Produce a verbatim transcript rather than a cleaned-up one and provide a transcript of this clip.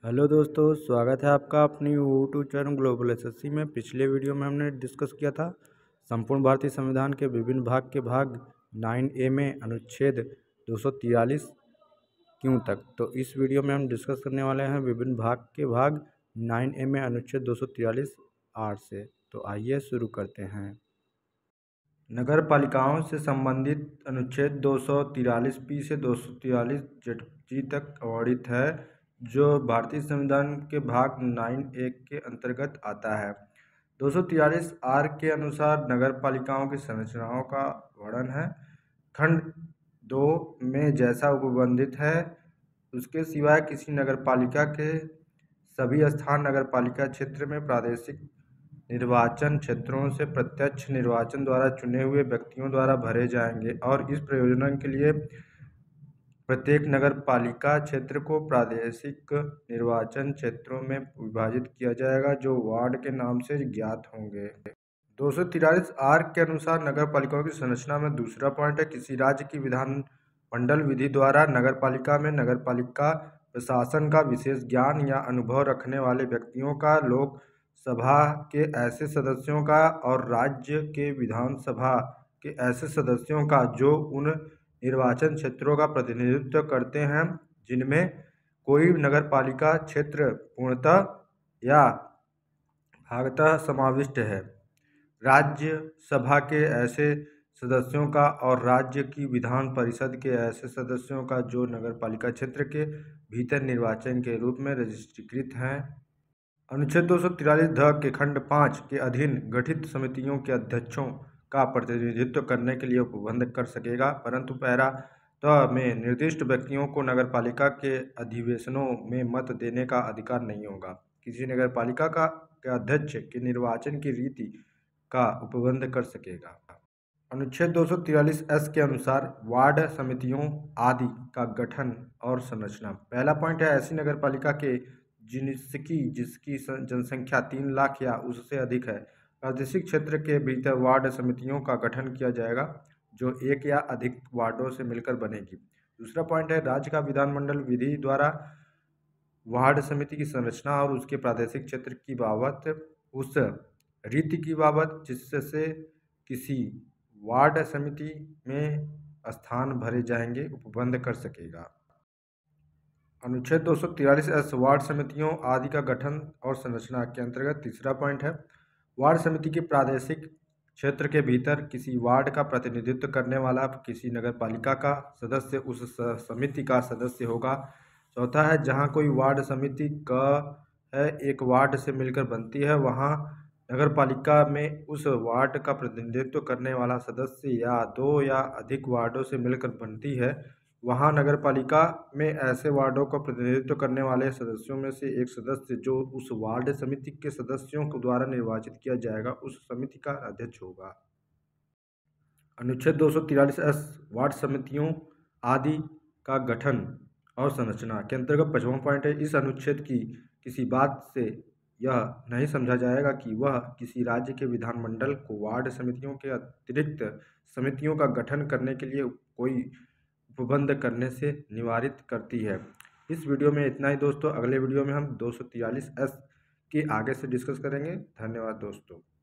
Hello दोस्तों, स्वागत है आपका अपनी यूट्यूब चैनल ग्लोबल एसएससी में। पिछले वीडियो में हमने डिस्कस किया था संपूर्ण भारतीय संविधान के विभिन्न भाग के भाग नाइन ए में अनुच्छेद दो सौ तिरालीस क्यों तक। तो इस वीडियो में हम डिस्कस करने वाले हैं विभिन्न भाग के भाग नाइन ए में अनुच्छेद दो सौ तिरालीस आर से। तो आइए शुरू करते हैं। नगर पालिकाओं से संबंधित अनुच्छेद दो सौ तिरालीस पी से दो सौ तिरालीस जेड जी तक अवॉर्डित है, जो भारतीय संविधान के भाग नाइन ए के अंतर्गत आता है। दो सौ तिरालीस आर के अनुसार नगर पालिकाओं की संरचनाओं का वर्णन है। खंड दो में जैसा उपबंधित है उसके सिवाय किसी नगर पालिका के सभी स्थान नगर पालिका क्षेत्र में प्रादेशिक निर्वाचन क्षेत्रों से प्रत्यक्ष निर्वाचन द्वारा चुने हुए व्यक्तियों द्वारा भरे जाएंगे और इस प्रयोजन के लिए प्रत्येक नगर पालिका क्षेत्र को प्रादेशिक निर्वाचन क्षेत्रों में विभाजित किया जाएगा, जो वार्ड के नाम से ज्ञात होंगे। दो सौ तिरालीस आर के अनुसार नगर पालिकाओं की संरचना में दूसरा पॉइंट है, किसी राज्य की विधान मंडल विधि द्वारा नगर पालिका में नगर पालिका प्रशासन का विशेष ज्ञान या अनुभव रखने वाले व्यक्तियों का, लोक सभा के ऐसे सदस्यों का और राज्य के विधानसभा के ऐसे सदस्यों का जो उन निर्वाचन क्षेत्रों का प्रतिनिधित्व करते हैं जिनमें कोई नगर पालिका क्षेत्र पूर्णतः या भागतः समाविष्ट है, राज्य सभा के ऐसे सदस्यों का और राज्य की विधान परिषद के ऐसे सदस्यों का जो नगर पालिका क्षेत्र के भीतर निर्वाचन के रूप में रजिस्ट्रीकृत हैं। अनुच्छेद दो सौ तिरालीस ध के खंड पाँच के अधीन गठित समितियों के अध्यक्षों का प्रतिनिधित्व करने के लिए उपबंध कर सकेगा, परंतु पैरा त में निर्दिष्ट व्यक्तियों को नगरपालिका के अधिवेशनों में मत देने का अधिकार नहीं होगा। किसी नगरपालिका का के अध्यक्ष के निर्वाचन की रीति का उपबंध कर सकेगा। अनुच्छेद दो सौ तिरालीस एस के अनुसार वार्ड समितियों आदि का गठन और संरचना। पहला पॉइंट है, ऐसी नगरपालिका के जिसकी जिसकी जनसंख्या तीन लाख या उससे अधिक है, प्रादेशिक क्षेत्र के भीतर वार्ड समितियों का गठन किया जाएगा, जो एक या अधिक वार्डों से मिलकर बनेगी। दूसरा पॉइंट है, राज्य का विधानमंडल विधि द्वारा वार्ड समिति की संरचना और उसके प्रादेशिक क्षेत्र की बाबत उस रीति की बाबत जिससे किसी वार्ड समिति में स्थान भरे जाएंगे उपबंध कर सकेगा। अनुच्छेद दो सौ तिरालीस एस वार्ड समितियों आदि का गठन और संरचना के अंतर्गत तीसरा पॉइंट है, वार्ड समिति के प्रादेशिक क्षेत्र के भीतर किसी वार्ड का प्रतिनिधित्व करने वाला किसी नगरपालिका का सदस्य उस समिति का सदस्य होगा। चौथा है, जहां कोई वार्ड समिति का है एक वार्ड से मिलकर बनती है, वहां नगरपालिका में उस वार्ड का प्रतिनिधित्व करने वाला सदस्य या दो या अधिक वार्डों से मिलकर बनती है, वहां नगरपालिका में ऐसे वार्डों का प्रतिनिधित्व करने वाले सदस्यों में से एक सदस्य जो उस वार्ड समिति के सदस्यों को द्वारा निर्वाचित किया जाएगा उस समिति का अध्यक्ष होगा। अनुच्छेद दो सौ तिरालीस एस वार्ड समितियों आदि का गठन और संरचना के अंतर्गत पांचवा पॉइंट है, इस अनुच्छेद की किसी बात से यह नहीं समझा जाएगा कि वह किसी राज्य के विधानमंडल को वार्ड समितियों के अतिरिक्त समितियों का गठन करने के लिए कोई उपबंध करने से निवारित करती है। इस वीडियो में इतना ही दोस्तों, अगले वीडियो में हम दो सौ तिरालीस एस के आगे से डिस्कस करेंगे। धन्यवाद दोस्तों।